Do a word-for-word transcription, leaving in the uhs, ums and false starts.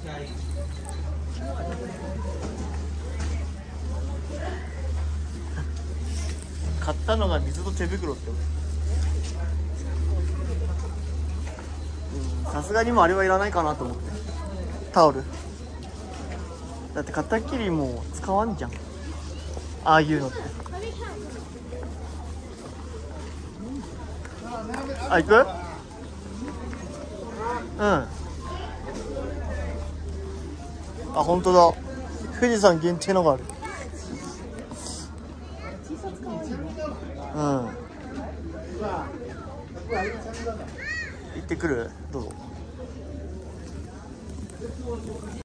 買ったのが水と手袋ってさすがにもあれはいらないかなと思って。タオルだって片っきりもう使わんじゃん、ああいうのって。あ、行く？うん。あ、本当だ。富士山限定のがある。うん。行ってくる？どうぞ。